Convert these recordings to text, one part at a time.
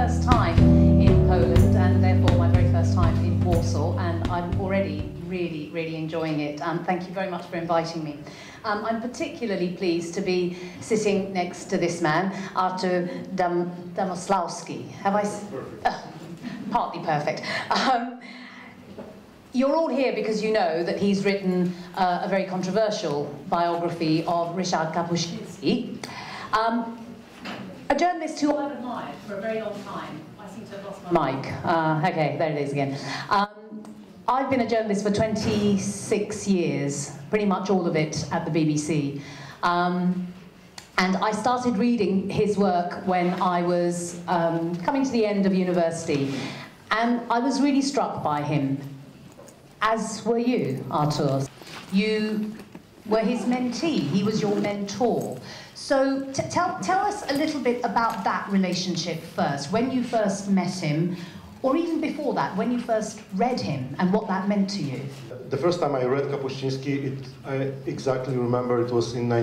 first time in Poland, and therefore my very first time in Warsaw, and I'm already really enjoying it. Thank you very much for inviting me. I'm particularly pleased to be sitting next to this man, Artur Damoslawski. Have I? Partly perfect. You're all here because you know that he's written a very controversial biography of Ryszard Kapuscinski, a journalist who I've admired for a very long time. I seem to have lost my mic. Okay, there it is again. I've been a journalist for 26 years, pretty much all of it at the BBC. And I started reading his work when I was coming to the end of university. And I was really struck by him, as were you, Artur. You were his mentee, he was your mentor. So tell us a little bit about that relationship first, when you first met him, or even before that, when you first read him, and what that meant to you. The first time I read Kapuscinski, I exactly remember it was in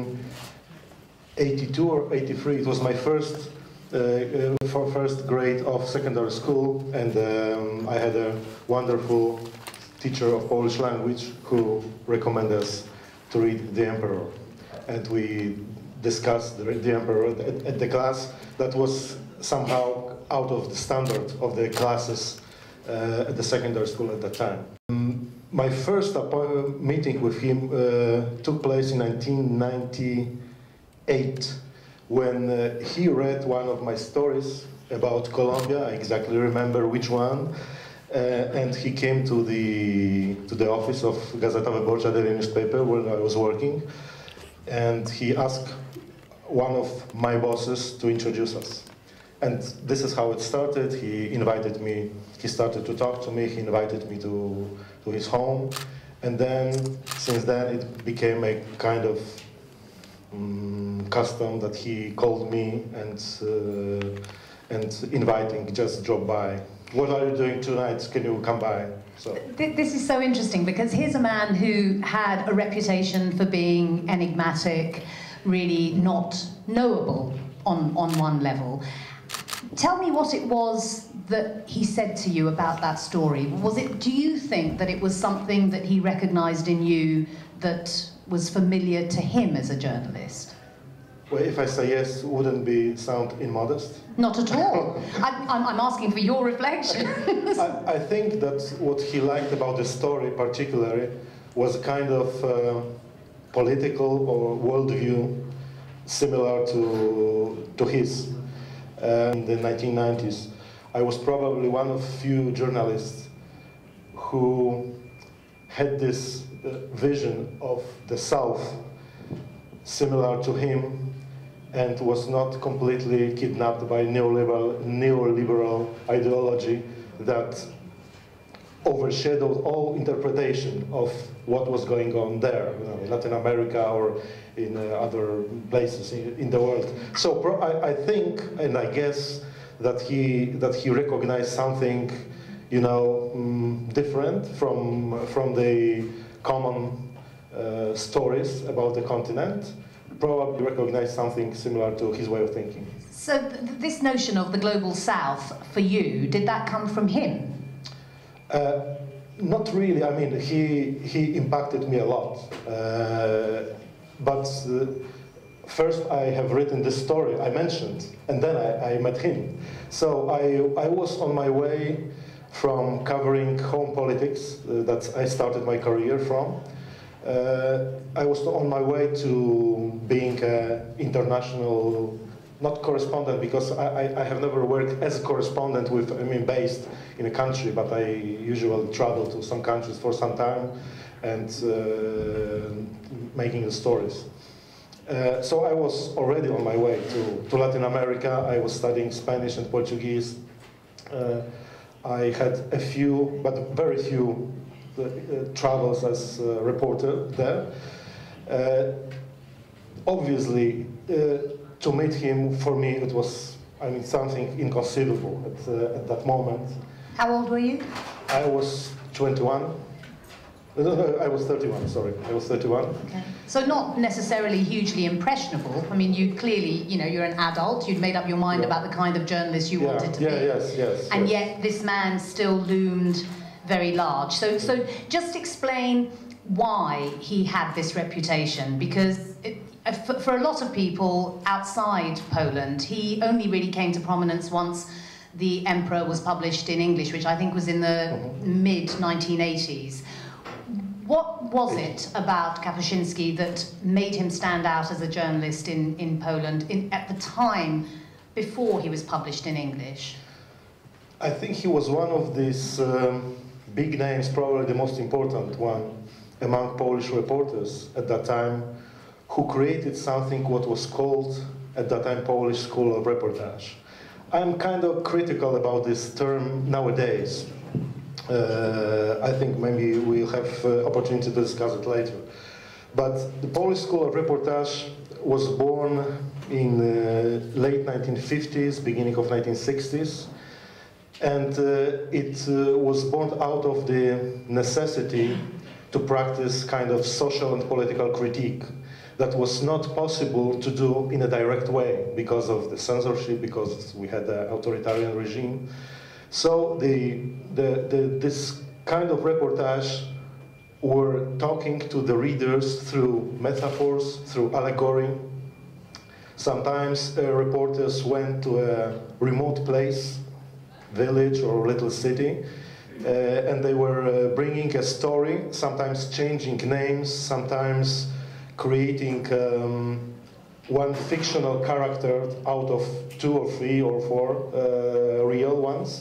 1982 or 83. It was my first grade of secondary school, and I had a wonderful teacher of Polish language who recommended us to read The Emperor. And we discussed The Emperor at the class. That was somehow out of the standard of the classes at the secondary school at that time. My first meeting with him took place in 1998 when he read one of my stories about Colombia. I exactly remember which one. And he came to the office of Gazeta Wyborcza, daily newspaper, where I was working, and he asked one of my bosses to introduce us. And this is how it started. He invited me, he started to talk to me, he invited me to his home, and then, since then, it became a kind of custom that he called me and inviting, just drop by. What are you doing tonight? Can you come by? So. This is so interesting because here's a man who had a reputation for being enigmatic, really not knowable on one level. Tell me what it was that he said to you about that story. Do you think that it was something that he recognized in you that was familiar to him as a journalist? Well, if I say yes, wouldn't be sound immodest? Not at all. I'm asking for your reflection. I think that what he liked about the story particularly was a kind of political or worldview similar to his. In the 1990s, I was probably one of few journalists who had this vision of the South similar to him, and was not completely kidnapped by neoliberal ideology that overshadowed all interpretation of what was going on there, in Latin America or in other places in the world. So I think, and I guess, that he recognized something, different from the common stories about the continent. Probably recognized something similar to his way of thinking. So this notion of the global South, for you, did that come from him? Not really. I mean, he impacted me a lot. But first I have written this story I mentioned, and then I met him. So I was on my way from covering home politics, that I started my career from. I was on my way to being an international, not correspondent, because I have never worked as a correspondent based in a country, but I usually travel to some countries for some time and making the stories. So I was already on my way to Latin America. I was studying Spanish and Portuguese. I had a few, but very few, travels as a reporter there. Obviously, to meet him, for me, it was, something inconceivable at that moment. How old were you? I was 21. No, I was 31, sorry. I was 31. Okay. So not necessarily hugely impressionable. I mean, you clearly, you know, you're an adult. You'd made up your mind about the kind of journalist you wanted to be. Yes. And yet this man still loomed very large. So just explain why he had this reputation, because for a lot of people outside Poland, he only really came to prominence once The Emperor was published in English, which I think was in the mid-1980s. What was it about Kapuscinski that made him stand out as a journalist in Poland at the time before he was published in English? I think he was one of these big names, probably the most important one among Polish reporters at that time, who created something what was called at that time Polish School of Reportage. I'm kind of critical about this term nowadays. I think maybe we'll have opportunity to discuss it later. But the Polish School of Reportage was born in late 1950s, beginning of 1960s. And it was born out of the necessity to practice kind of social and political critique that was not possible to do in a direct way because of the censorship, because we had an authoritarian regime. So this kind of reportage were talking to the readers through metaphors, through allegory. Sometimes reporters went to a remote place, village or little city, and they were bringing a story, sometimes changing names, sometimes creating one fictional character out of 2 or 3 or 4 real ones,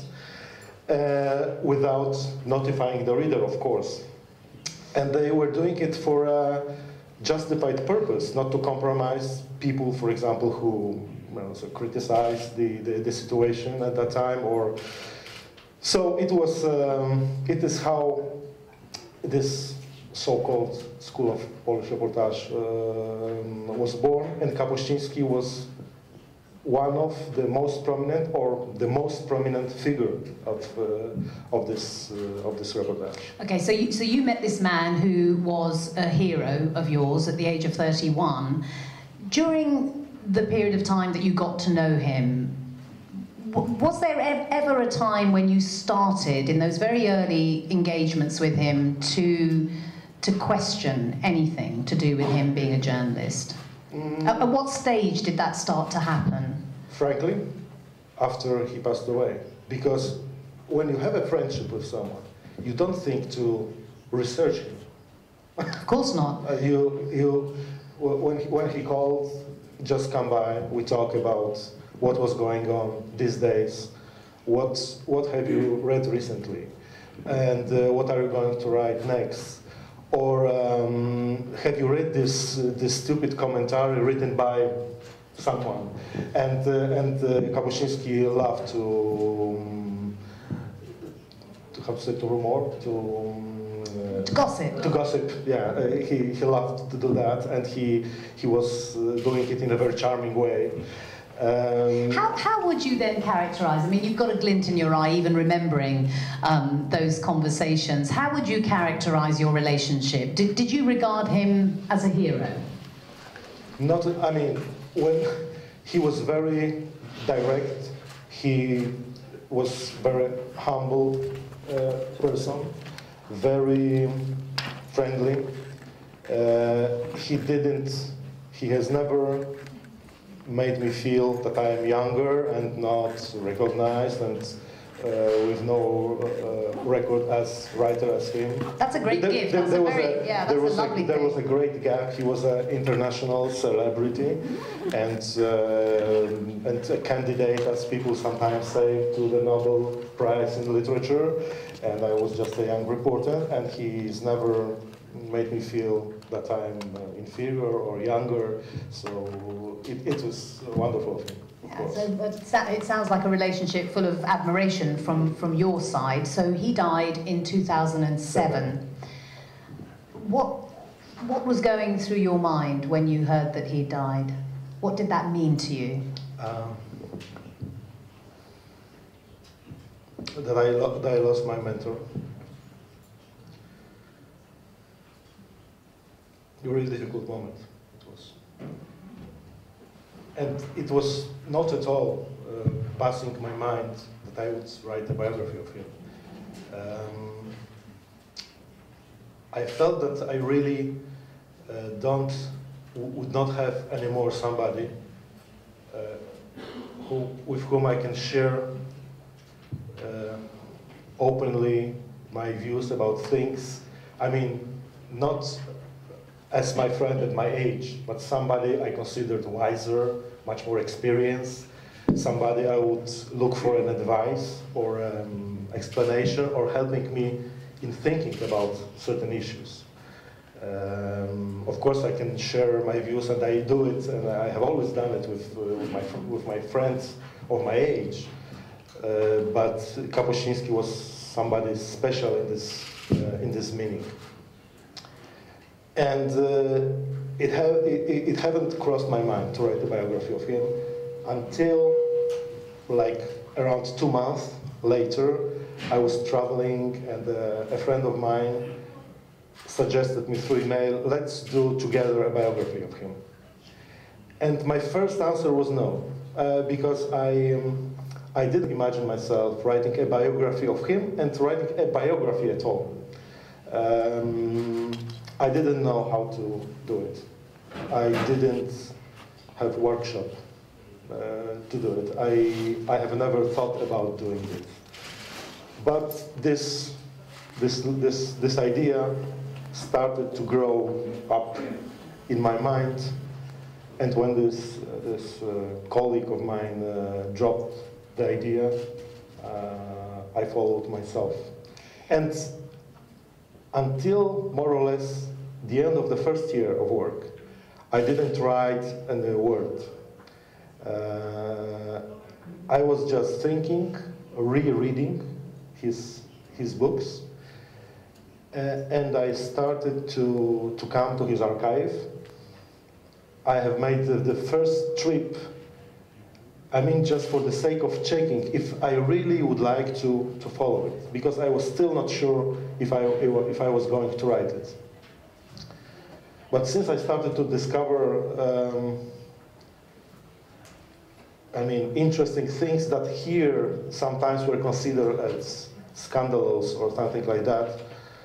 without notifying the reader, of course. And they were doing it for a justified purpose, not to compromise people, for example, who so criticized the situation at that time. Or so it was. It is how this so-called School of Polish Reportage was born, and Kapuscinski was one of the most prominent, or the most prominent figure of this reportage. Okay, so you met this man who was a hero of yours at the age of 31. During the period of time that you got to know him, was there ever a time when you started, in those very early engagements with him, to question anything to do with him being a journalist? At what stage did that start to happen? Frankly, after he passed away. Because when you have a friendship with someone, you don't think to research him. Of course not. When he called, just come by, we talk about what was going on these days, what have you read recently, and what are you going to write next? Or have you read this stupid commentary written by someone? And Kapuscinski loved to how to say, to rumor, to gossip. To gossip, yeah. He loved to do that, and he was doing it in a very charming way. How would you then characterise? I mean, you've got a glint in your eye, even remembering those conversations. How would you characterise your relationship? Did you regard him as a hero? Not. I mean, when he was very direct, he was very humble person, very friendly. He has never made me feel that I am younger and not recognized and with no record as writer as him. That's a great gift. That's a lovely thing. There was a great gap. He was an international celebrity and a candidate, as people sometimes say, to the Nobel Prize in Literature. And I was just a young reporter, and he's never made me feel that I'm inferior or younger, so it was wonderful of him. So it sounds like a relationship full of admiration from your side. So he died in 2007. What was going through your mind when you heard that he died? What did that mean to you? That I lost my mentor. a really difficult moment. It was. And it was not at all passing my mind that I would write a biography of him. I felt that I really would not have anymore somebody with whom I can share openly my views about things. I mean, not as my friend at my age, but somebody I considered wiser, much more experienced, somebody I would look for an advice or explanation or helping me in thinking about certain issues. Of course, I can share my views, and I do it, and I have always done it with my friends of my age. But Kapuscinski was somebody special in this meaning. And it hadn't crossed my mind to write a biography of him until, like, around 2 months later. I was traveling, and a friend of mine suggested me through email, let's do together a biography of him. And my first answer was no, because I didn't imagine myself writing a biography of him and writing a biography at all. I didn't know how to do it. I didn't have workshop to do it. I have never thought about doing it. But this idea started to grow up in my mind, and when this colleague of mine dropped the idea, I followed myself. And until more or less the end of the first year of work, I didn't write a word. I was just thinking, rereading his books, and I started to come to his archive. I have made the first trip, I mean, just for the sake of checking if I really would like to follow it, because I was still not sure if I was going to write it. But since I started to discover I mean, interesting things that here sometimes were considered as scandalous or something like that,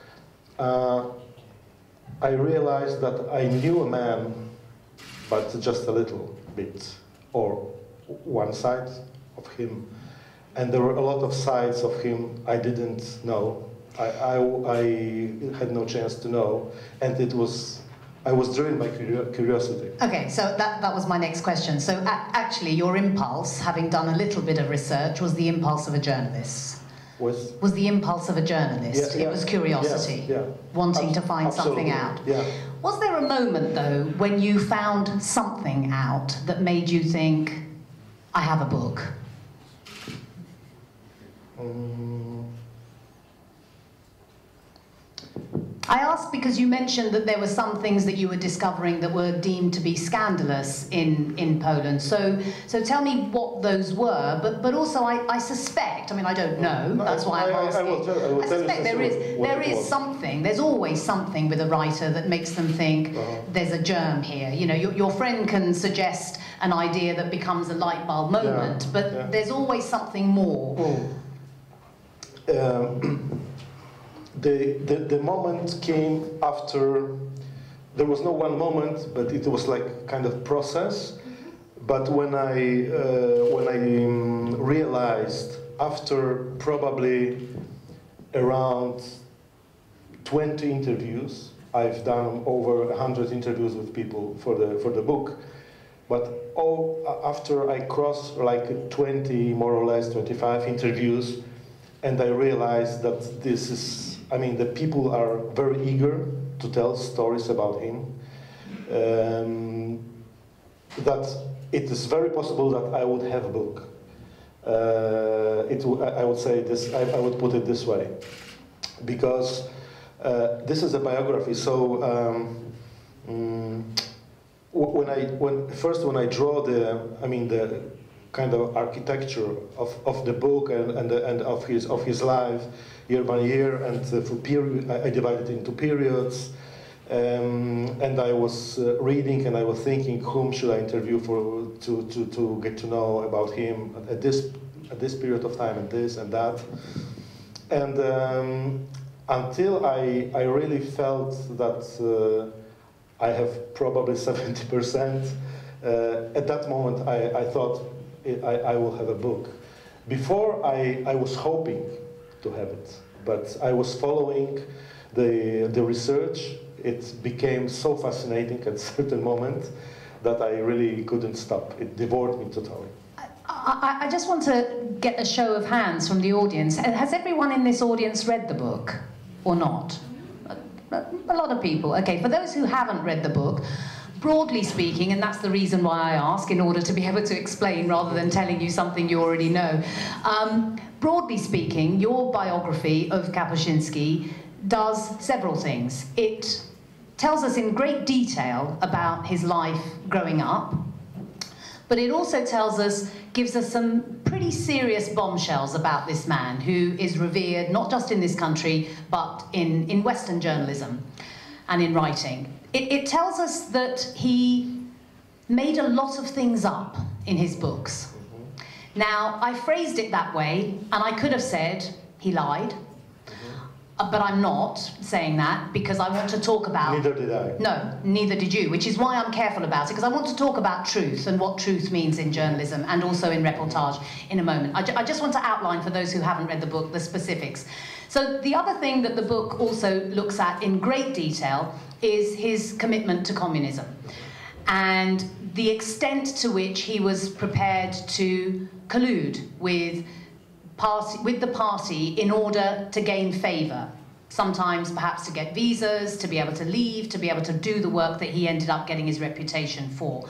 I realized that I knew a man, but just a little bit, or one side of him. And there were a lot of sides of him I didn't know. I had no chance to know, and I was driven by curiosity. Okay, so that was my next question. So actually, your impulse, having done a little bit of research, was the impulse of a journalist. Was the impulse of a journalist. Yeah, it was curiosity, wanting to find something out. Yeah. Was there a moment, though, when you found something out that made you think, I have a book? I asked because you mentioned that there were some things that you were discovering that were deemed to be scandalous in Poland. So tell me what those were, but also I suspect, I mean I don't know, that's why I'm asking. I suspect there is something, there's always something with a writer that makes them think there's a germ here. You know, your friend can suggest an idea that becomes a light bulb moment, but there's always something more. The moment came after. There was no one moment, but it was like kind of process. But when I realized after probably around 20 interviews, I've done over 100 interviews with people for the book. But after I crossed like 20, more or less 25 interviews, and I realized that this is. I mean, the people are very eager to tell stories about him. That it is very possible that I would have a book. I would say this. I would put it this way, because this is a biography. So when I draw the kind of architecture of the book and of his life year by year, and for period, I divide it into periods. And I was reading and I was thinking, whom should I interview to get to know about him at this period of time, and this and that. And until I really felt that I have probably 70%, at that moment I thought I will have a book. Before I was hoping to have it, but I was following the research. It became so fascinating at a certain moment that I really couldn't stop. It devoured me totally. I just want to get a show of hands from the audience. Has everyone in this audience read the book or not? A lot of people. Okay, for those who haven't read the book, broadly speaking, and that's the reason why I ask, in order to be able to explain rather than telling you something you already know. Broadly speaking, your biography of Kapuscinski does several things. It tells us in great detail about his life growing up, but it also gives us some pretty serious bombshells about this man who is revered not just in this country, but in Western journalism and in writing. It tells us that he made a lot of things up in his books. Now, I phrased it that way, and I could have said he lied, but I'm not saying that because I want to talk about... Neither did I. No, neither did you, which is why I'm careful about it, because I want to talk about truth and what truth means in journalism and also in reportage in a moment. I just want to outline for those who haven't read the book the specifics. So the other thing that the book also looks at in great detail is his commitment to communism and the extent to which he was prepared to collude with the party in order to gain favour. Sometimes perhaps to get visas, to be able to leave, to be able to do the work that he ended up getting his reputation for.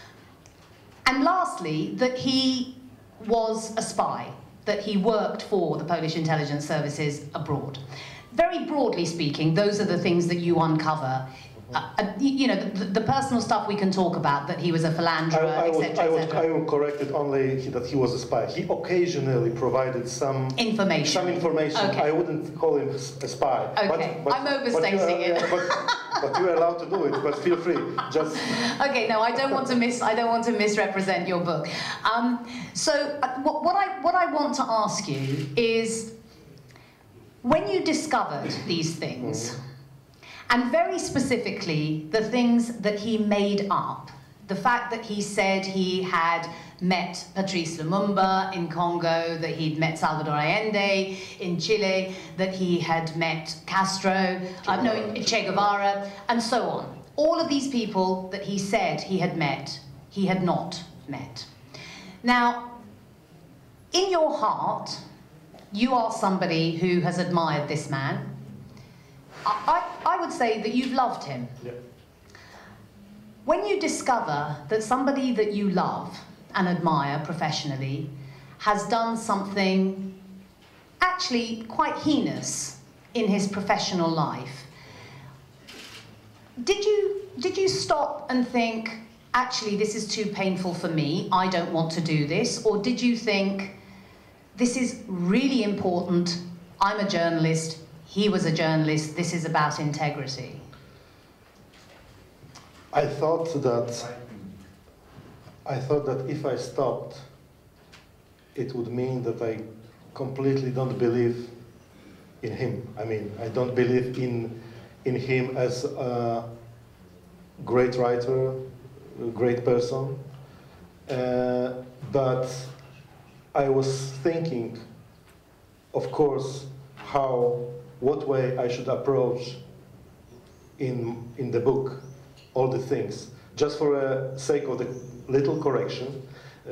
And lastly, that he was a spy, that he worked for the Polish intelligence services abroad. Very broadly speaking, those are the things that you uncover. You know, the personal stuff we can talk about, that he was a philanderer, etc. I will correct it only that he was a spy. He occasionally provided some information. Okay. I wouldn't call him a spy. Okay, I'm overstating it. But you're allowed to do it. But feel free. Just. Okay, no, I don't want to misrepresent your book. So what I want to ask you is, when you discovered these things. And very specifically, the things that he made up. The fact that he said he had met Patrice Lumumba in Congo, that he'd met Salvador Allende in Chile, that he had met Castro, Che Guevara, and so on. All of these people that he said he had not met. Now, in your heart, you are somebody who has admired this man. I would say that you've loved him. Yeah. When you discover that somebody that you love and admire professionally has done something actually quite heinous in his professional life, did you stop and think, actually, this is too painful for me, I don't want to do this? Or did you think, this is really important, I'm a journalist, he was a journalist, this is about integrity? I thought that if I stopped, it would mean that I completely don't believe in him. I mean, I don't believe in him as a great writer, a great person. But I was thinking, of course, what way I should approach in the book all the things. Just for the sake of the little correction,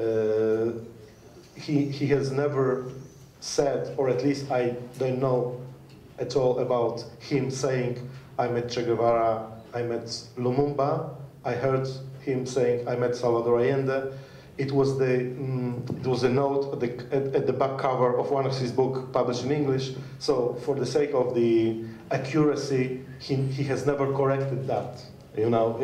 he has never said, or at least I don't know at all about him saying, I met Che Guevara, I met Lumumba. I heard him saying, I met Salvador Allende. It was a note at the back cover of one of his books published in English. So for the sake of the accuracy, he has never corrected that. You know.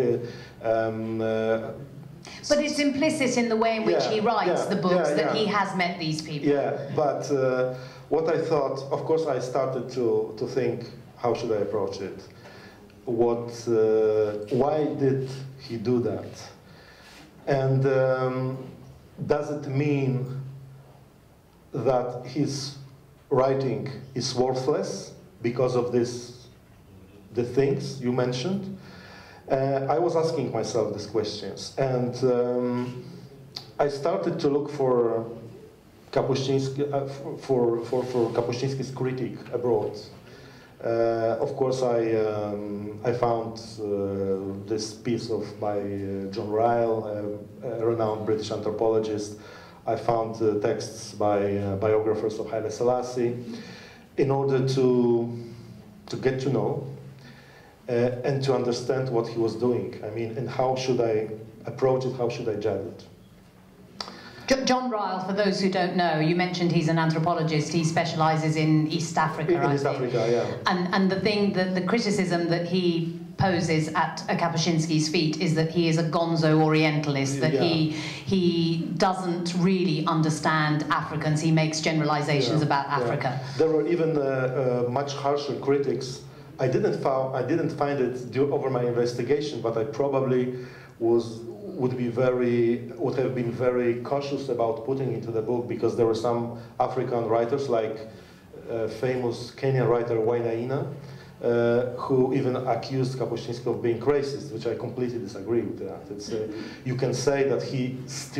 But it's implicit in the way in which he writes the books that he has met these people. Yeah, but what I thought, of course, I started to think, how should I approach it? why did he do that? And does it mean that his writing is worthless because of the things you mentioned? I was asking myself these questions, and I started to look for Kapuscinski, for Kapuscinski's critique abroad. Of course, I found this piece by John Ryle, a renowned British anthropologist. I found texts by biographers of Haile Selassie, in order to get to know and to understand what he was doing. I mean, and how should I approach it? How should I judge it? John Ryle, for those who don't know, you mentioned he's an anthropologist. He specialises in East Africa, in East Africa, yeah. And the criticism that he poses at Kapuscinski's feet is that he is a gonzo Orientalist, that he doesn't really understand Africans. He makes generalizations about Africa. There were even much harsher critics. I didn't find it over my investigation, but I probably would have been very cautious about putting into the book, because there were some African writers, like famous Kenyan writer Wainaina, who even accused Kapuscinski of being racist, which I completely disagree with that. It's, you can say that he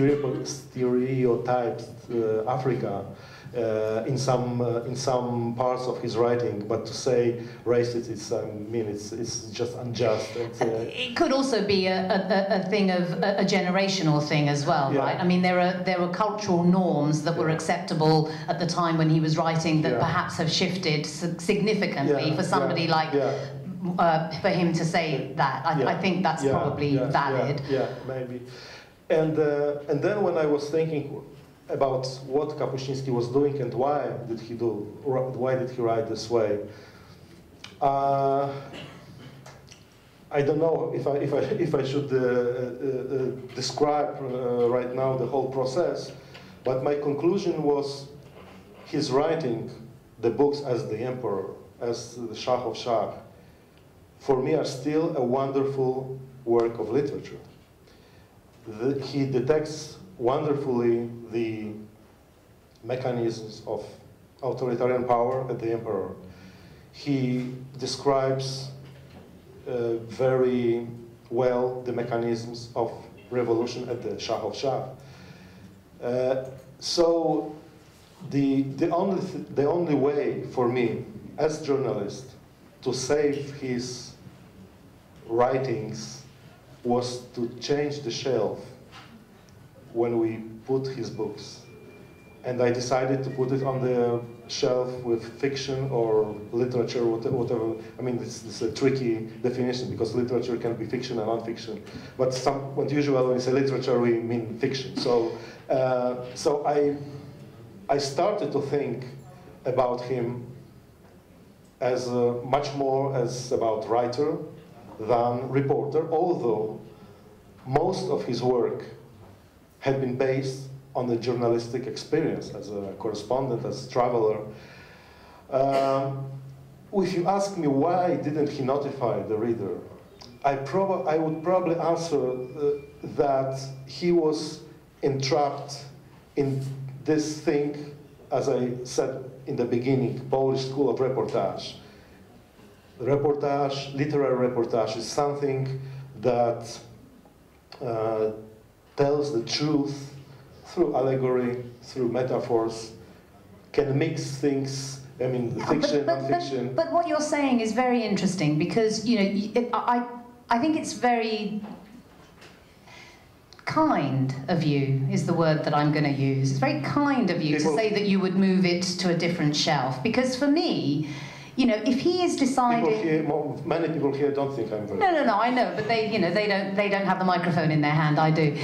stereotyped Africa in some parts of his writing, but to say racist, it's just unjust. It could also be a thing of a generational thing as well, right? I mean, there were cultural norms that were acceptable at the time when he was writing that perhaps have shifted significantly for somebody like for him to say that. I think that's probably valid. Yeah, maybe. And then when I was thinking about what Kapuscinski was doing and why did he write this way, I don't know if I should describe right now the whole process, but my conclusion was his writing the books as the emperor, as the Shah of Shah, for me are still a wonderful work of literature. He detects wonderfully the mechanisms of authoritarian power at the emperor. He describes very well the mechanisms of revolution at the Shah of Shah. So the only way for me as journalist to save his writings was to change the shelf when we put his books. And I decided to put it on the shelf with fiction or literature, whatever. I mean, this is a tricky definition, because literature can be fiction and non-fiction. But usually when we say literature, we mean fiction. So I started to think about him as much more as about writer than reporter, although most of his work had been based on the journalistic experience as a correspondent, as a traveler. If you ask me why didn't he notify the reader, I would probably answer that he was entrapped in this thing, as I said in the beginning, Polish school of reportage. Literary reportage is something that tells the truth through allegory, through metaphors, can mix things, I mean, fiction, non-fiction. But what you're saying is very interesting, because, you know, I think it's very kind of you, is the word that I'm going to use. It's very kind of you to say that you would move it to a different shelf, because for me, you know, if he is deciding... Many people here don't think I'm very... No, I know, but they don't have the microphone in their hand. I do.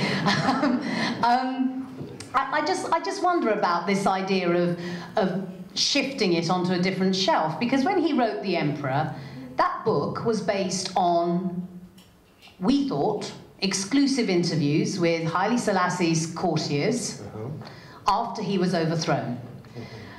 I just wonder about this idea of shifting it onto a different shelf, because when he wrote The Emperor, that book was based on, we thought, exclusive interviews with Haile Selassie's courtiers after he was overthrown.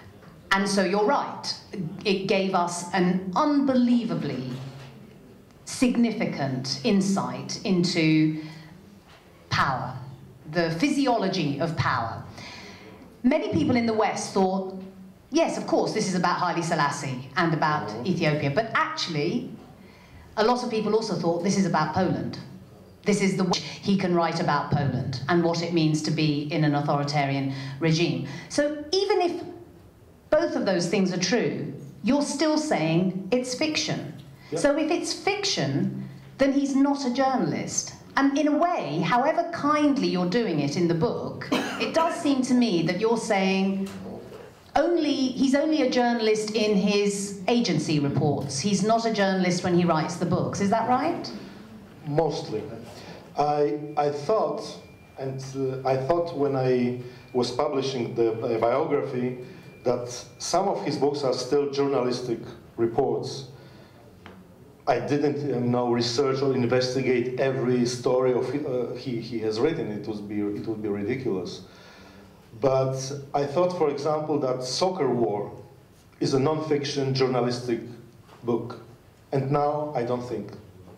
And so you're right, it gave us an unbelievably significant insight into power, the physiology of power. Many people in the West thought, yes, of course, this is about Haile Selassie and about Ethiopia, but actually, a lot of people also thought this is about Poland. This is the way he can write about Poland and what it means to be in an authoritarian regime. So even if both of those things are true, you're still saying it's fiction. Yep. So if it's fiction, then he's not a journalist. And in a way, however kindly you're doing it in the book, it does seem to me that you're saying he's only a journalist in his agency reports. He's not a journalist when he writes the books. Is that right? Mostly. I thought when I was publishing the biography that some of his books are still journalistic reports. I didn't research or investigate every story of he has written. It would be ridiculous. But I thought, for example, that Soccer War is a non-fiction journalistic book, and now I don't think.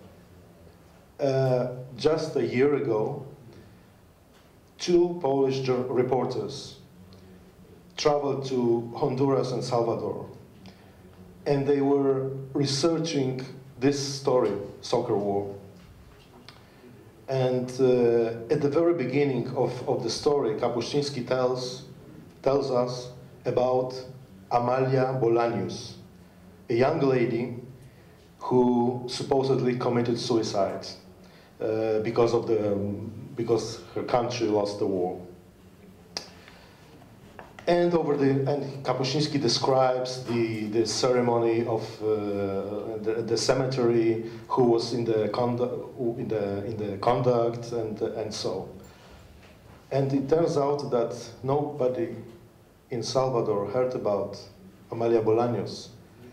Just a year ago, 2 Polish reporters traveled to Honduras and Salvador, and they were researching this story, Soccer War. And at the very beginning of the story, Kapuscinski tells us about Amalia Bolanius, a young lady who supposedly committed suicide because her country lost the war. And Kapuscinski describes the ceremony of the cemetery, who was in the conduct, and so. And it turns out that nobody in Salvador heard about Amalia Bolanius.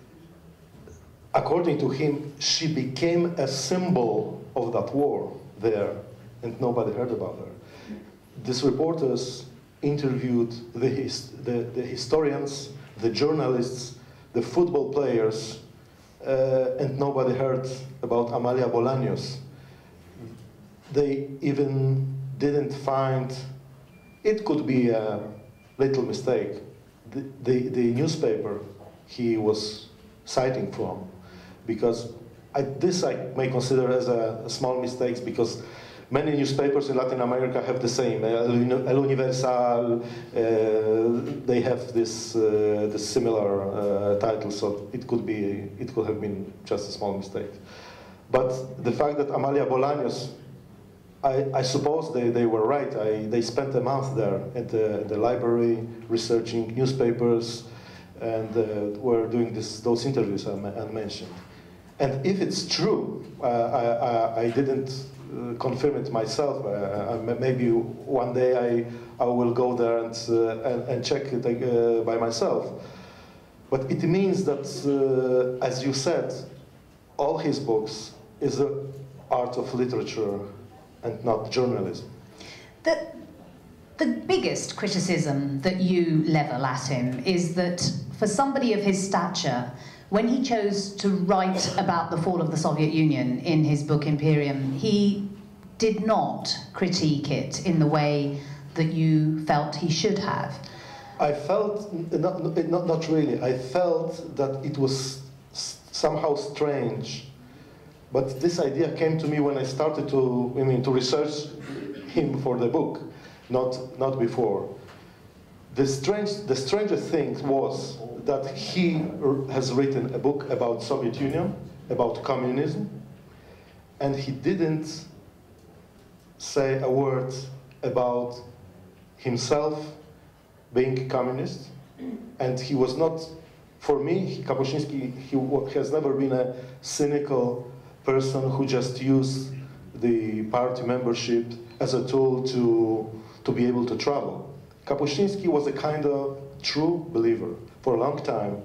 According to him, she became a symbol of that war there, and nobody heard about her. These reporters interviewed the historians, the journalists, the football players, and nobody heard about Amalia Bolanius. They even didn't find, it could be a little mistake, the newspaper he was citing from, because this I may consider as a small mistake, because many newspapers in Latin America have the same. El Universal, they have this similar title, so it could have been just a small mistake. But the fact that Amalia Bolanius, I suppose they were right. They spent a month there at the library researching newspapers, and were doing those interviews I mentioned. And if it's true, I didn't confirm it myself. Maybe one day I will go there and check it by myself. But it means that, as you said, all his books is the art of literature and not journalism. The biggest criticism that you level at him is that for somebody of his stature, when he chose to write about the fall of the Soviet Union in his book Imperium, he did not critique it in the way that you felt he should have. I felt, not really, I felt that it was somehow strange. But this idea came to me when I started to research him for the book, not before. The strangest thing was that he has written a book about Soviet Union, about communism, and he didn't say a word about himself being communist, and he was not, for me, Kapuscinski, he has never been a cynical person who just used the party membership as a tool to be able to travel. Kapuscinski was a kind of true believer for a long time.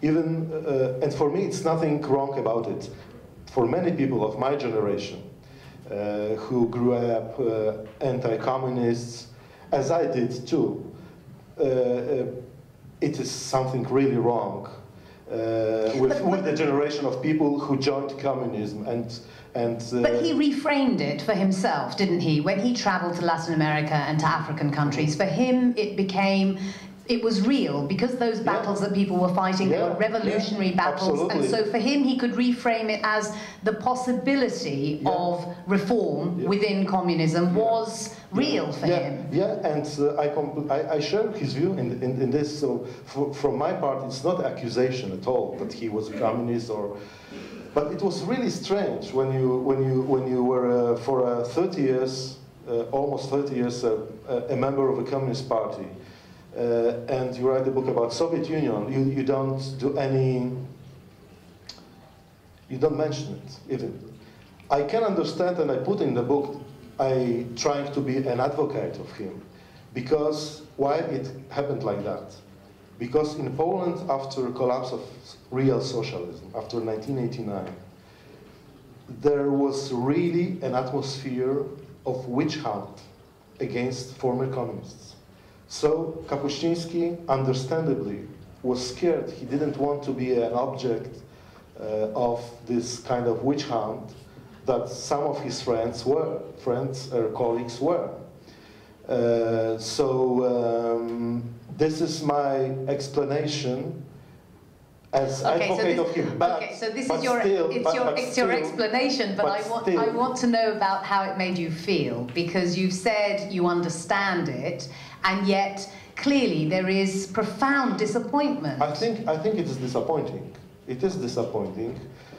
And for me, it's nothing wrong about it. For many people of my generation who grew up anti-communists, as I did too, it is something really wrong with the generation of people who joined communism But he reframed it for himself, didn't he? When he traveled to Latin America and to African countries, for him it was real, because those battles that people were fighting, they were revolutionary battles, absolutely. and so for him he could reframe it as the possibility of reform within communism was real for him. Yeah, and I share his view in this. So from my part, it's not accusation at all that he was a communist, but it was really strange when you were for 30 years, almost 30 years, a member of a communist party. And you write a book about Soviet Union, you don't do you don't mention it even. I can understand, and I put in the book, I trying to be an advocate of him, because why it happened like that? Because in Poland, after the collapse of real socialism, after 1989, there was really an atmosphere of witch hunt against former communists. So Kapuscinski, understandably, was scared. He didn't want to be an object of this kind of witch hunt that some of his friends or colleagues were. This is my explanation as advocate of him. So this is your explanation, but I want to know about how it made you feel, because you've said you understand it, and yet clearly there is profound disappointment. I think it is disappointing. It is disappointing.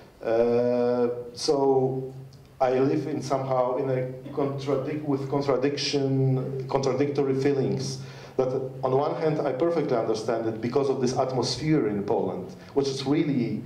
So I live in somehow in a contradictory feelings. That on one hand, I perfectly understand it because of this atmosphere in Poland, which is really,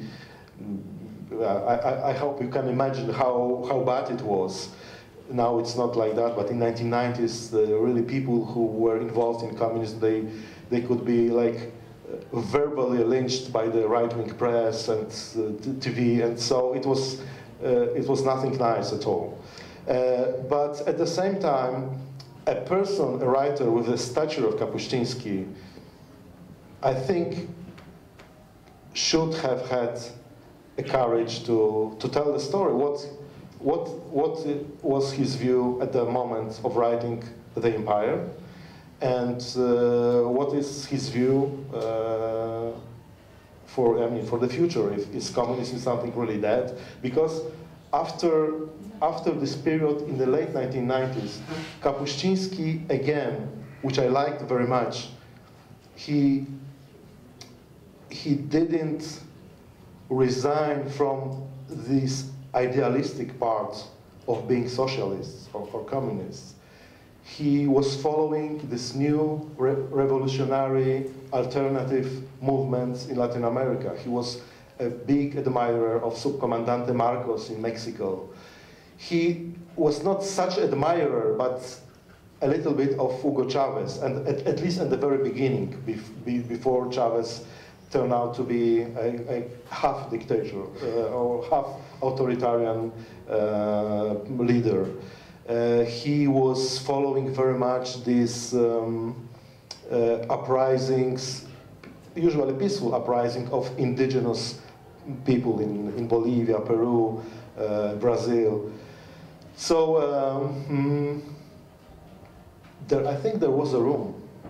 I hope you can imagine how bad it was. Now it's not like that, but in 1990s, really people who were involved in communism, they could be like verbally lynched by the right-wing press and TV, and so it was nothing nice at all. But at the same time, a writer with the stature of Kapuscinski, I think, should have had a courage to tell the story. What was his view at the moment of writing The Empire, and what is his view for the future? Is communism something really dead? Because after this period in the late 1990s, Kapuscinski again, which I liked very much, he didn't resign from this idealistic part of being socialists or communists. He was following this new revolutionary alternative movements in Latin America. He was a big admirer of Subcomandante Marcos in Mexico. He was not such an admirer, but a little bit of Hugo Chavez, and at least at the very beginning, before Chavez turned out to be a half dictator or half authoritarian leader. He was following very much these uprisings, usually peaceful uprising of indigenous people in Bolivia, Peru, Brazil. So I think there was a room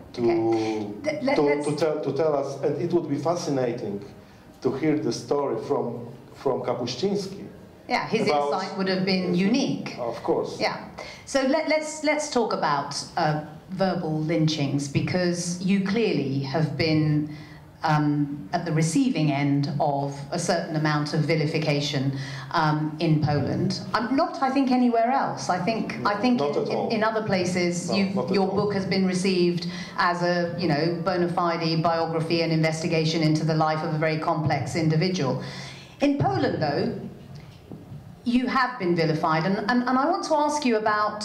to tell us, and it would be fascinating to hear the story from Kapuscinski. Yeah, his insight would have been unique. Of course. Yeah. So let's talk about verbal lynchings, because you clearly have been at the receiving end of a certain amount of vilification in Poland. Not, I think, anywhere else. I think in other places, your book has been received as a bona fide biography and investigation into the life of a very complex individual. In Poland, though, you have been vilified, and I want to ask you about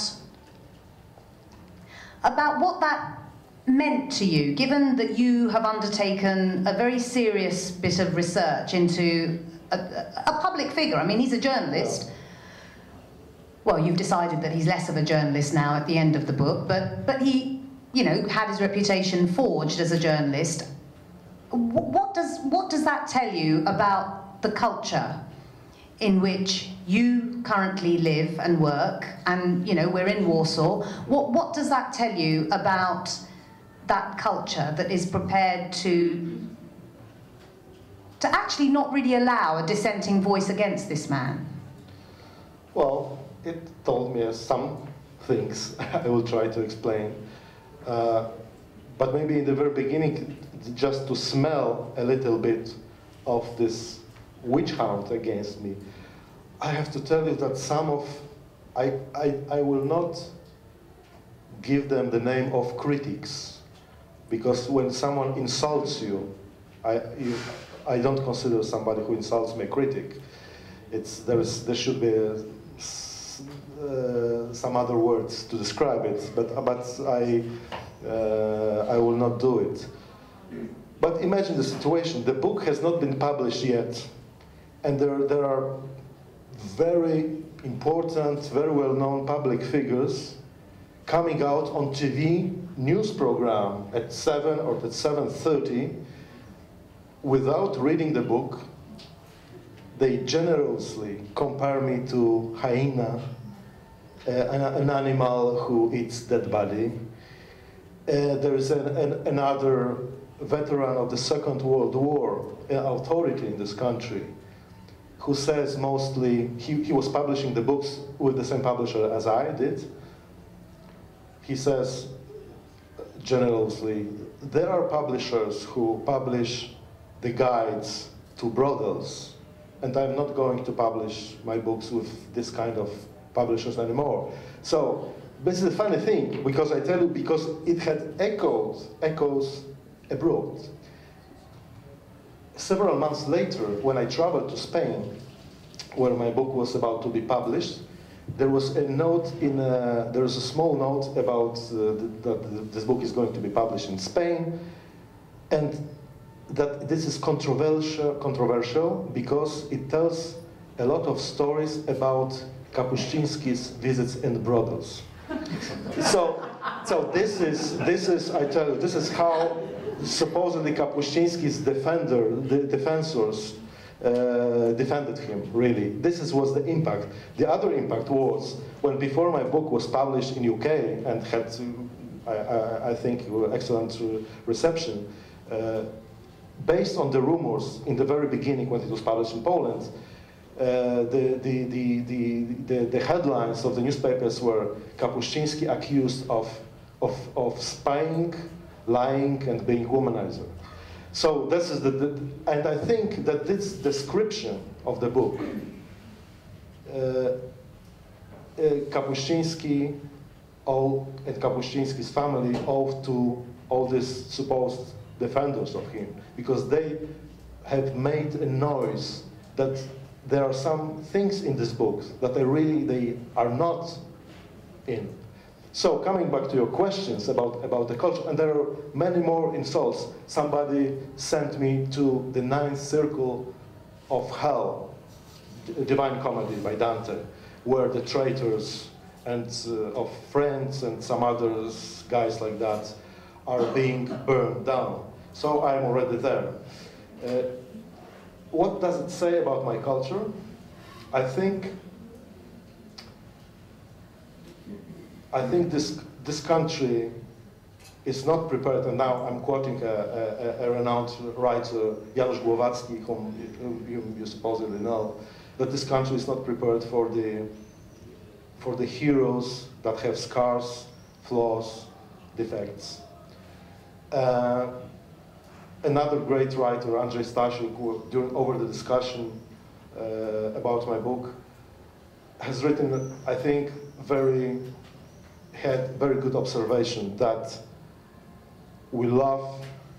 what that meant to you, given that you have undertaken a very serious bit of research into a public figure. I mean, he's a journalist. Well, you've decided that he's less of a journalist now at the end of the book, but he, had his reputation forged as a journalist. what does that tell you about the culture in which you currently live and work? And you know, we're in Warsaw. What does that tell you about that culture that is prepared to actually not really allow a dissenting voice against this man? Well, it told me some things I will try to explain. But maybe in the very beginning, just to smell a little bit of this witch hunt against me, I have to tell you that some of, I will not give them the name of critics, because when someone insults you, I don't consider somebody who insults me a critic. There should be some other words to describe it, but I will not do it. But imagine the situation. The book has not been published yet, and there are very important, very well-known public figures coming out on TV news program at 7 or at 7:30 without reading the book. They generously compare me to hyena, an animal who eats dead body. There is another veteran of the Second World War, authority in this country, who says mostly, he was publishing the books with the same publisher as I did. He says generously, there are publishers who publish the guides to brothels, and I'm not going to publish my books with this kind of publishers anymore. So this is a funny thing, because I tell you, because it had echoes abroad. Several months later, when I traveled to Spain, where my book was about to be published, there was a note there was a small note about that this book is going to be published in Spain, and that this is controversial because it tells a lot of stories about Kapuściński's visits in brothels. So this is I tell you, this is how supposedly Kapuściński's defensors defended him, really. Was the impact. The other impact was when before my book was published in UK and had, I think, excellent reception, based on the rumors in the very beginning when it was published in Poland, the headlines of the newspapers were Kapuściński accused of spying, lying, and being womanizer. So this is and I think that this description of the book, Kapuściński and Kapuściński's family owe to all these supposed defenders of him, because they have made a noise that there are some things in this book that they are not in. So coming back to your questions about the culture, and there are many more insults. Somebody sent me to the 9th circle of hell, Divine Comedy by Dante, where the traitors and of friends and some others, guys like that, are being burned down. So I'm already there. What does it say about my culture? I think this country is not prepared, and now I'm quoting a renowned writer, Janusz Głowacki, whom you supposedly know, that this country is not prepared for the heroes that have scars, flaws, defects. Another great writer, Andrzej Stasiuk, over the discussion about my book, has written, I think, had very good observation that we love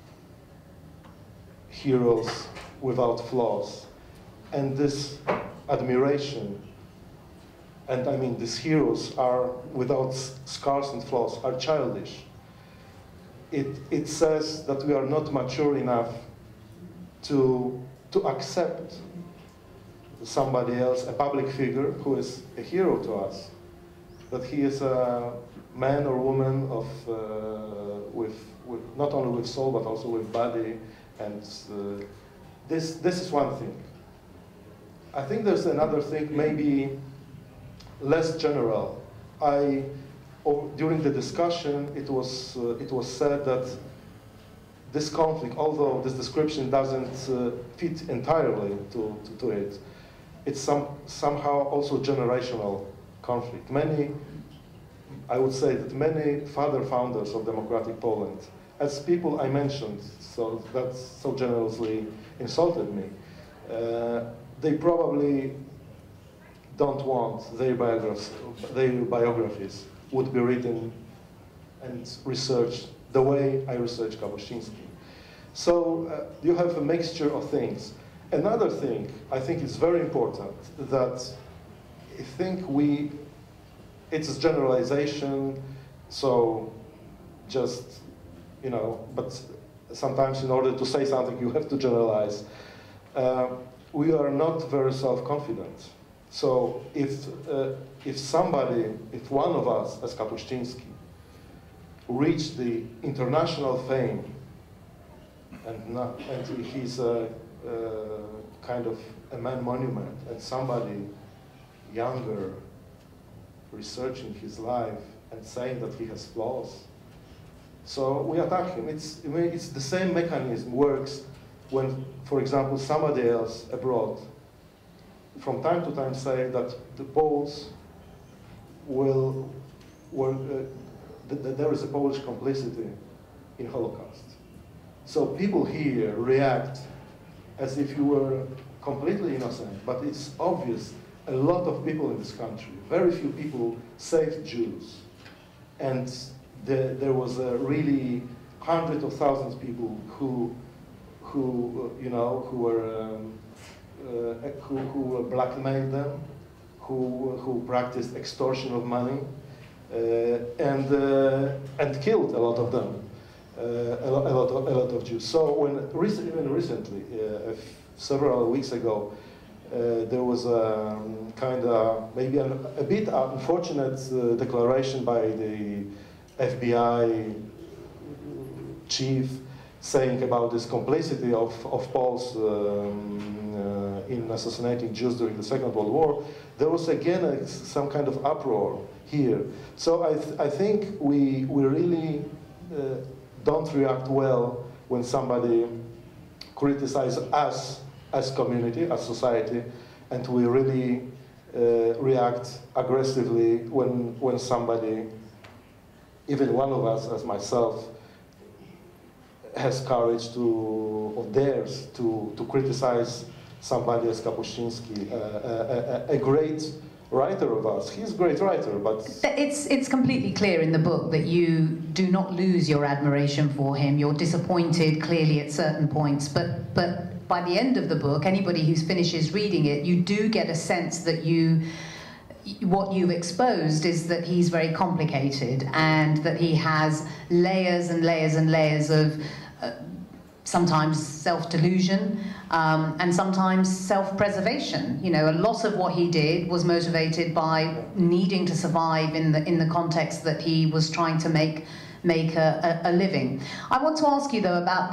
heroes without flaws. And this admiration, and I mean these heroes are without scars and flaws, are childish. It says that we are not mature enough to accept somebody else, a public figure who is a hero to us, that he is a man or woman with not only with soul but also with body And this is one thing. I think there's another thing, maybe less general. During the discussion, it was said that this conflict, although this description doesn't fit entirely to it, it's somehow also generational conflict. I would say that many father founders of democratic Poland, as people I mentioned, so that so generously insulted me, they probably don't want their biographies would be written and researched the way I research Kapuscinski. So you have a mixture of things. Another thing I think is very important that I think it's a generalization, so just, you know, but sometimes in order to say something you have to generalize. We are not very self-confident. So if one of us, as Kapuscinski, reached the international fame, and he's a kind of a man monument, and somebody younger researching his life and saying that he has flaws, so we attack him. It's the same mechanism works when, for example, somebody else abroad from time to time say that the Poles that there is a Polish complicity in Holocaust. So people here react as if you were completely innocent, but it's obvious a lot of people in this country, very few people saved Jews. And there was really hundreds of thousands of people who blackmailed them, who practiced extortion of money, and killed a lot of them, a lot of Jews. So even recently, several weeks ago, there was a kind of maybe a bit unfortunate declaration by the FBI chief saying about this complicity of Poles in assassinating Jews during the Second World War. There was again some kind of uproar here. So I think we really don't react well when somebody criticizes us as community, as society, and we really react aggressively when somebody, even one of us, as myself, has courage or dares to criticize somebody as Kapuscinski, a great writer of us. He's a great writer, but... It's completely clear in the book that you do not lose your admiration for him. You're disappointed, clearly, at certain points, but by the end of the book, anybody who finishes reading it, you do get a sense that what you've exposed is that he's very complicated and that he has layers and layers and layers of sometimes self-delusion and sometimes self-preservation. You know, a lot of what he did was motivated by needing to survive in the context that he was trying to make a living. I want to ask you though about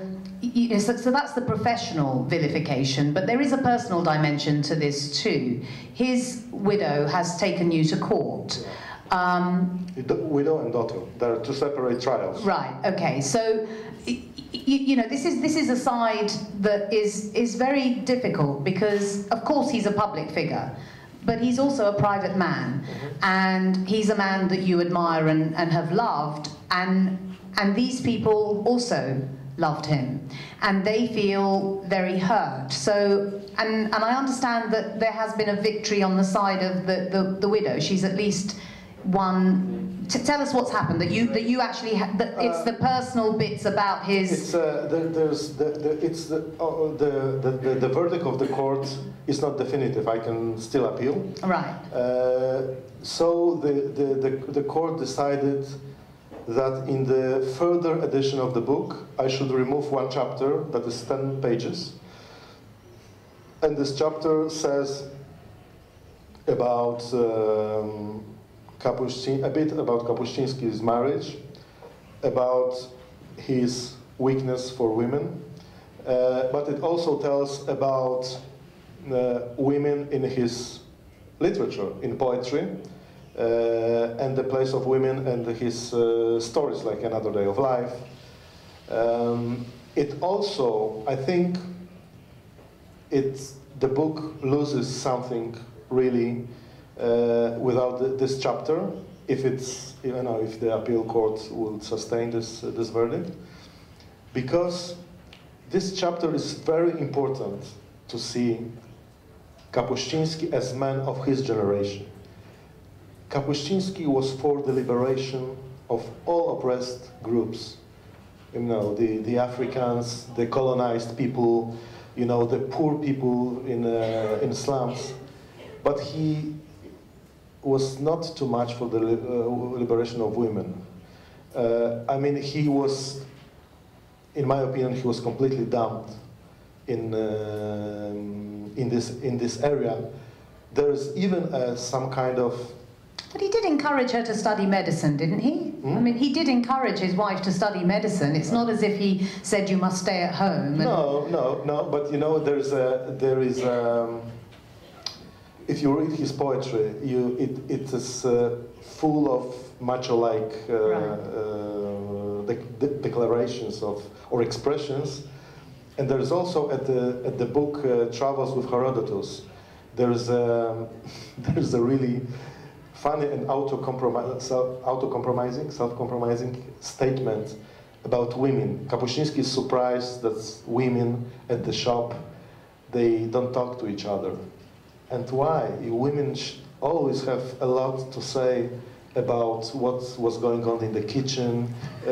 so that's the professional vilification, but there is a personal dimension to this too. His widow has taken you to court. Widow and daughter. There are two separate trials. Right. Okay. So, you know, this is a side that is very difficult because, of course, he's a public figure, but he's also a private man, and he's a man that you admire and have loved, and these people also loved him, and they feel very hurt. So, and I understand that there has been a victory on the side of the widow. She's at least won. Tell us what's happened. That you actually it's the personal bits about his. It's the verdict of the court is not definitive. I can still appeal. Right. So the court decided that in the further edition of the book, I should remove one chapter that is 10 pages. And this chapter says about a bit about Kapuscinski's marriage, about his weakness for women, but it also tells about women in his literature, in poetry, and the place of women and his stories like Another Day of Life. It also, I think, the book loses something really without this chapter, if it's, if the appeal court will sustain this verdict, because this chapter is very important to see Kapuscinski as man of his generation. Kapuscinski was for the liberation of all oppressed groups. The Africans, the colonized people, the poor people in slums. But he was not too much for the liberation of women. I mean, he was, in my opinion, he was completely dumped in this area. There is even some kind of... But he did encourage her to study medicine, didn't he? I mean, he did encourage his wife to study medicine. It's not as if he said you must stay at home. No. But there is. If you read his poetry, it is full of macho-like declarations or expressions. And there is also at the book Travels with Herodotus, there is a really funny and self-compromising statement about women. Kapuscinski is surprised that women at the shop, they don't talk to each other. And why? Women always have a lot to say about what was going on in the kitchen,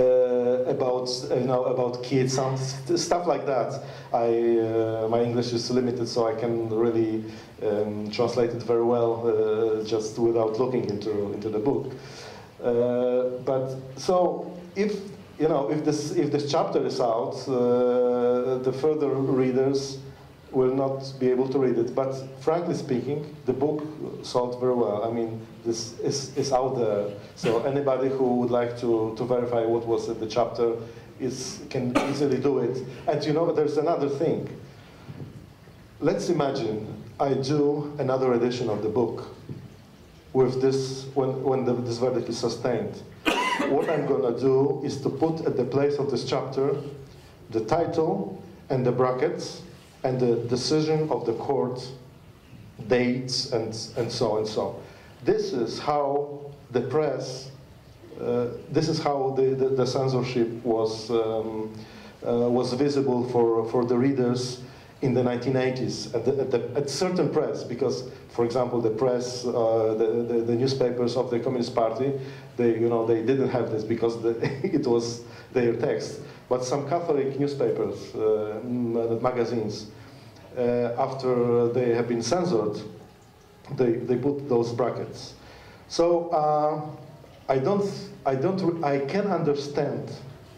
about kids, stuff like that. My English is limited, so I can really translate it very well just without looking into the book. But so if this chapter is out, the further readers will not be able to read it. But frankly speaking, the book sold very well. I mean, this is out there. So anybody who would like to verify what was in the chapter can easily do it. And there's another thing. Let's imagine I do another edition of the book with this, when this verdict is sustained. What I'm going to do is to put at the place of this chapter the title and the brackets and the decision of the court, dates, and so and so. This is how the press, this is how the censorship was visible for the readers in the 1980s at certain press, because, for example, the press, the newspapers of the Communist Party, they didn't have this because it was their text. But some Catholic newspapers, magazines, after they have been censored, they put those brackets. So I can understand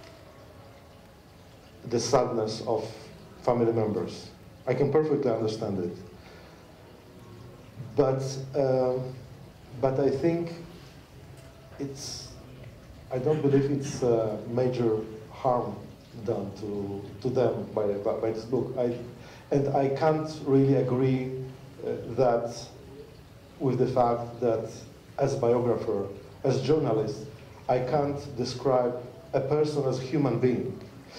the sadness of family members. I can perfectly understand it. But I think I don't believe it's a major harm done to them by this book. And I can't really agree with the fact that as biographer, as journalist, I can't describe a person as a human being,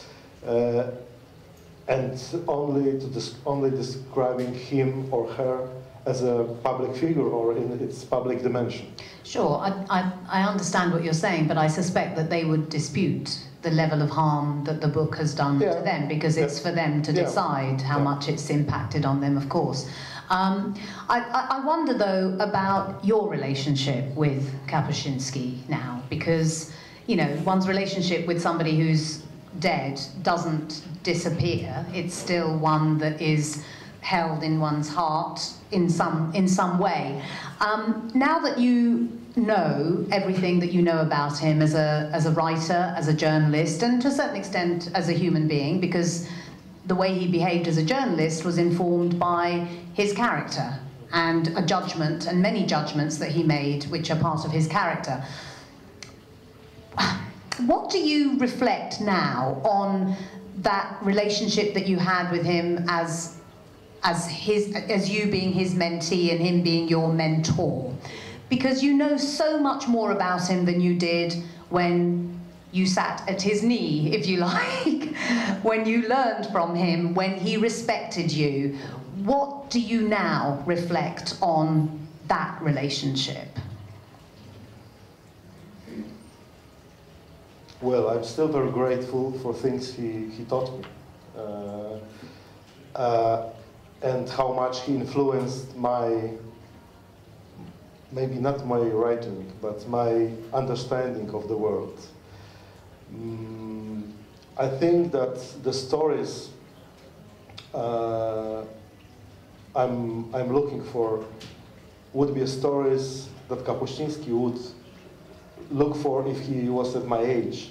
and only describing him or her as a public figure or in its public dimension. Sure, I understand what you're saying, but I suspect that they would dispute the level of harm that the book has done to them, because it's for them to decide how much it's impacted on them, of course. I wonder, though, about your relationship with Kapuscinski now, because, one's relationship with somebody who's dead doesn't disappear. It's still one that is held in one's heart in some way. Now that you know everything that you know about him as a writer, as a journalist, and to a certain extent as a human being, because the way he behaved as a journalist was informed by his character and a judgment, and many judgments that he made, which are part of his character. What do you reflect now on that relationship that you had with him as you being his mentee and him being your mentor, because you know so much more about him than you did when you sat at his knee, if you like, when you learned from him, when he respected you. What do you now reflect on that relationship? Well, I'm still very grateful for things he taught me. And how much he influenced maybe not my writing, but my understanding of the world. I think that the stories I'm looking for would be stories that Kapuscinski would look for if he was at my age.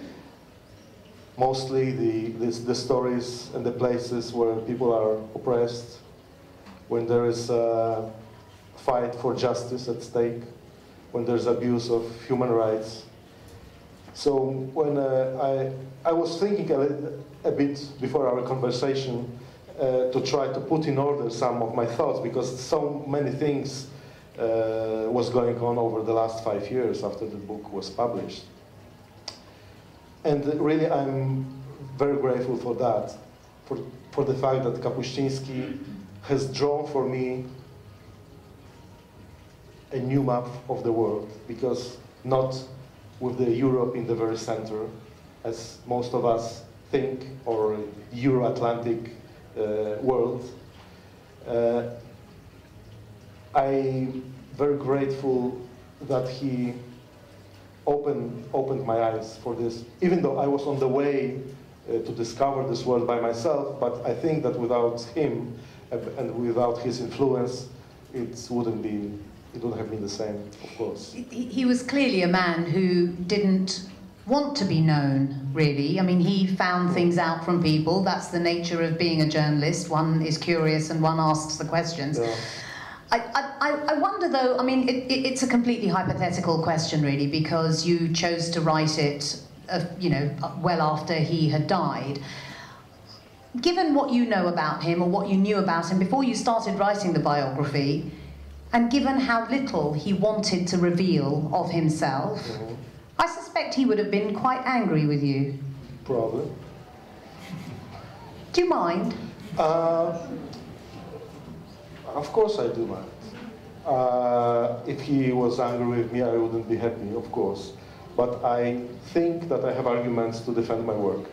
Mostly the stories and the places where people are oppressed, when there is a fight for justice at stake, when there's abuse of human rights. So when I was thinking a bit before our conversation to try to put in order some of my thoughts, because so many things was going on over the last 5 years after the book was published. And really I'm very grateful for that, for the fact that Kapuscinski has drawn for me a new map of the world, because not with the Europe in the very center, as most of us think, or Euro-Atlantic world. I'm very grateful that he opened my eyes for this, even though I was on the way to discover this world by myself, but I think that without him and without his influence, it wouldn't have been the same, of course. He was clearly a man who didn't want to be known, really. I mean, he found things out from people. That's the nature of being a journalist. One is curious and one asks the questions. Yeah. I wonder, though, I mean, it's a completely hypothetical question, really, because you chose to write it, you know, well after he had died. Given what you know about him, or what you knew about him before you started writing the biography, and given how little he wanted to reveal of himself, I suspect he would have been quite angry with you. Probably. Do you mind? Of course I do mind. If he was angry with me, I wouldn't be happy, of course. But I think that I have arguments to defend my work.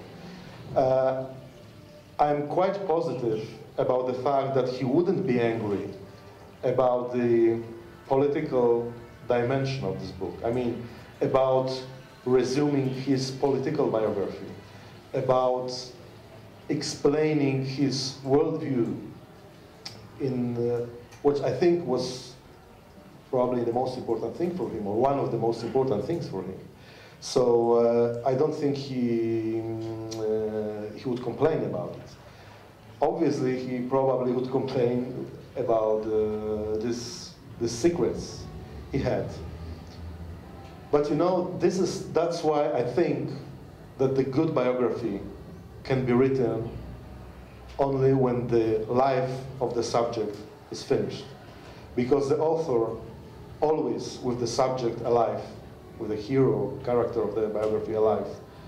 I'm quite positive about the fact that he wouldn't be angry about the political dimension of this book. I mean, about resuming his political biography, about explaining his worldview in which I think was probably the most important thing for him, or one of the most important things for him. So I don't think he would complain about it. Obviously, he probably would complain about the secrets he had. But you know, that's why I think that the good biography can be written only when the life of the subject is finished. Because the author, always with the subject alive, with the hero, character of the biography alive,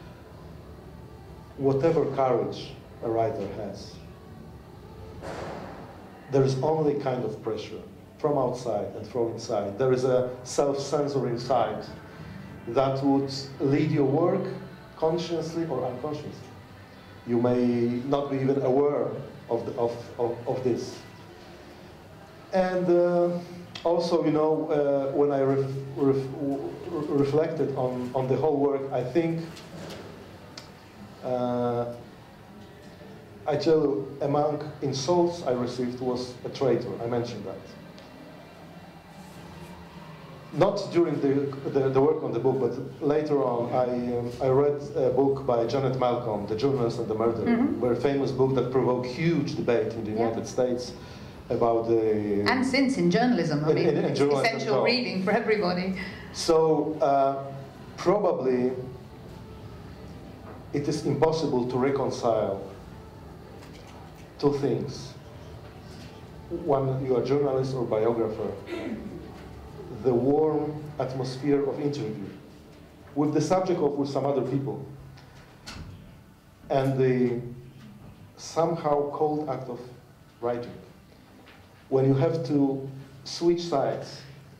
whatever courage a writer has, there is only kind of pressure from outside and from inside. There is a self-censoring side that would lead your work consciously or unconsciously. You may not be even aware of this. And also, you know, when I reflected on the whole work, I think, I tell you, among insults I received was a traitor. I mentioned that. Not during the work on the book, but later on, I read a book by Janet Malcolm, The Journalist and the Murderer, a very famous book that provoked huge debate in the United States about the... And since in journalism, I mean, it's essential well. reading for everybody. So, probably, it is impossible to reconcile two things. One, you are a journalist or biographer, the warm atmosphere of interview with the subject or with some other people, and the somehow cold act of writing. When you have to switch sides,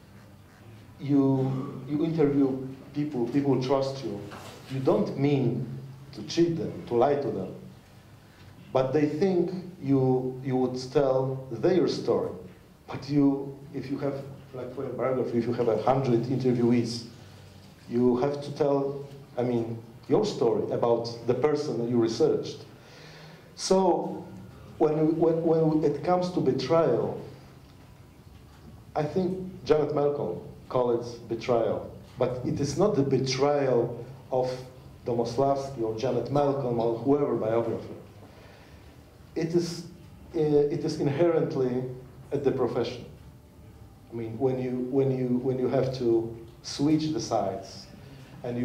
you interview people, people trust you. You don't mean to cheat them, to lie to them, but they think you would tell their story. But if you have, like for a biography, if you have 100 interviewees, you have to tell, your story about the person that you researched. So when it comes to betrayal, I think Janet Malcolm called it betrayal, but it is not the betrayal of Domoslavsky or Janet Malcolm or whoever biographer. It is inherently at the profession. When you have to switch the sides, and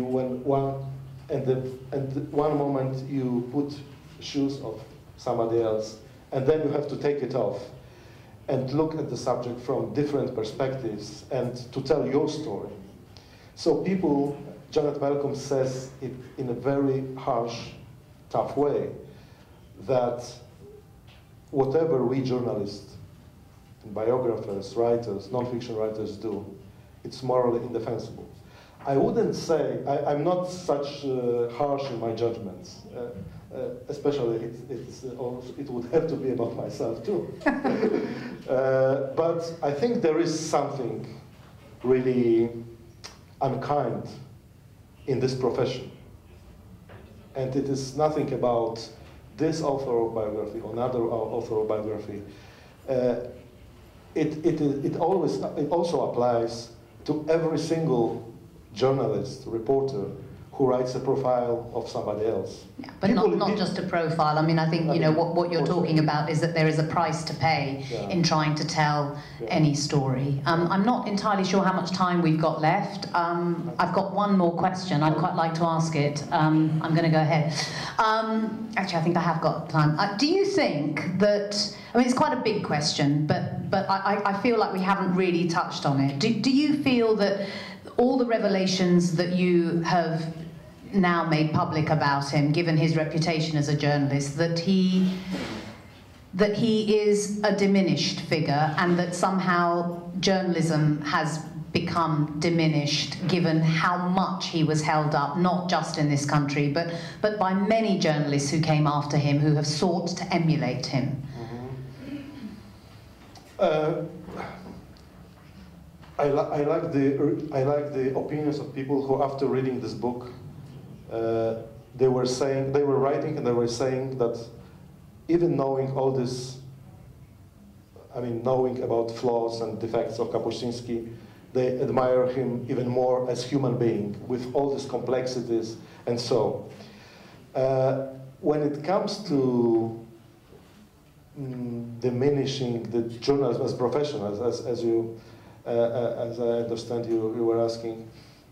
one moment you put shoes of somebody else, and then you have to take it off and look at the subject from different perspectives and to tell your story. So Janet Malcolm says it in a very harsh, tough way, that whatever we journalists, biographers, writers, non-fiction writers do, it's morally indefensible. I wouldn't say, I'm not such harsh in my judgments, especially it would have to be about myself too. But I think there is something really unkind in this profession. And it is nothing about this author of biography or another author of biography. It also applies to every single journalist, reporter, who writes a profile of somebody else. Yeah, but not just a profile. I think what you're talking about is that there is a price to pay in trying to tell any story. I'm not entirely sure how much time we've got left. I've got one more question. I'd quite like to ask it. I'm going to go ahead. Actually, I think I have got time. Do you think that, it's quite a big question, but I feel like we haven't really touched on it. Do you feel that all the revelations that you have now made public about him, given his reputation as a journalist, that he is a diminished figure, and that somehow journalism has become diminished given how much he was held up, not just in this country, but by many journalists who came after him, who have sought to emulate him? I like the opinions of people who, after reading this book, they were writing and they were saying that even knowing all this, knowing about flaws and defects of Kapuscinski, they admire him even more as human being with all these complexities and so. When it comes to diminishing the journalism as profession, as I understand you were asking,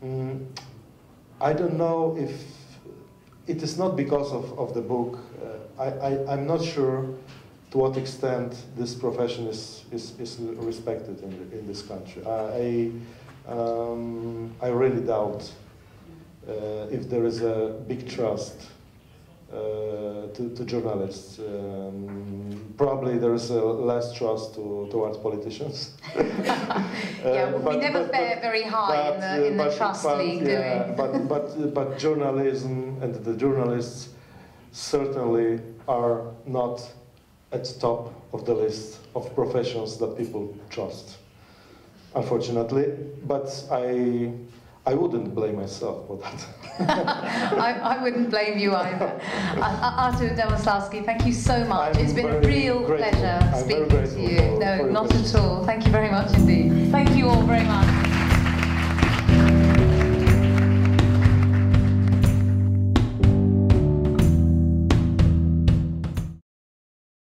I don't know if it is not because of the book. I'm not sure to what extent this profession is respected in this country. I really doubt if there is a big trust to journalists. Probably there is less trust towards politicians. We never fare very high in the trust league, do we? But journalism and the journalists certainly are not at the top of the list of professions that people trust, unfortunately. But I wouldn't blame myself for that. I wouldn't blame you either. Artur Domoslavsky, thank you so much. It's been a real pleasure speaking to you. No, not at all. Thank you very much indeed. Thank you all very much.